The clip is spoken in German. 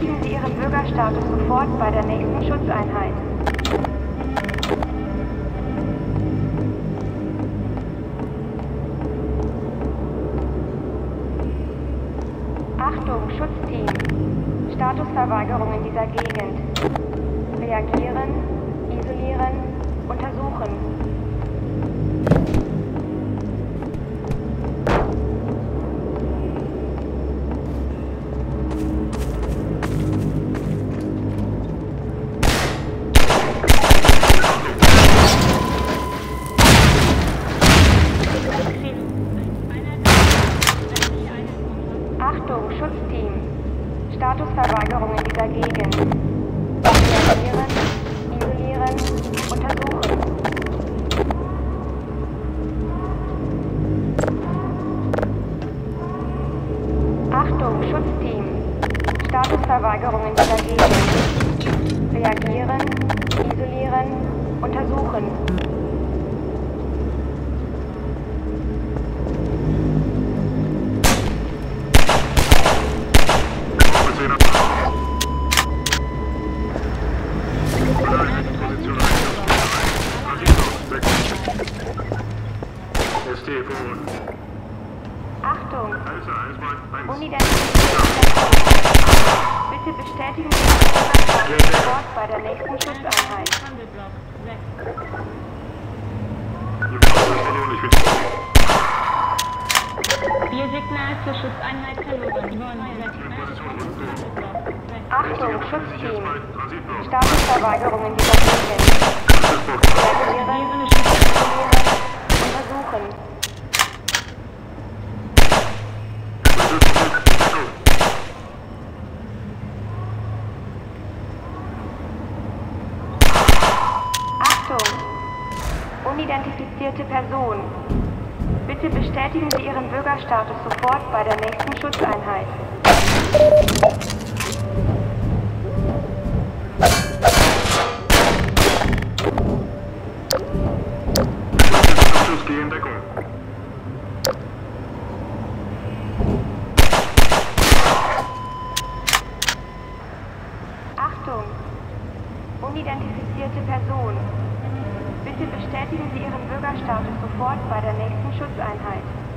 bestätigen Sie Ihren Bürgerstatus sofort bei der nächsten Schutzeinheit. Achtung, Schutzteam. Statusverweigerung in dieser Gegend. Reagieren, isolieren, untersuchen. Achtung, Schutzteam. Statusverweigerung in dieser Gegend. Reagieren, isolieren, untersuchen. Achtung, Schutzteam. Statusverweigerung in dieser Gegend. Reagieren, isolieren, untersuchen. Achtung! Unidentifizierte Person. Bitte bestätigen Sie Ihren Bürgerstatus sofort bei der nächsten Schutzeinheit. Signal zur Schutzeinheit verloren. Achtung, Schutzteam. Statusverweigerung in dieser Gegend. Reagieren, untersuchen. Achtung! Unidentifizierte Person. Bitte bestätigen Sie Ihren Bürgerstatus sofort bei der nächsten Schutzeinheit. Achtung! Unidentifizierte Person. Bitte bestätigen Sie Ihren Bürgerstatus sofort bei der nächsten Schutzeinheit.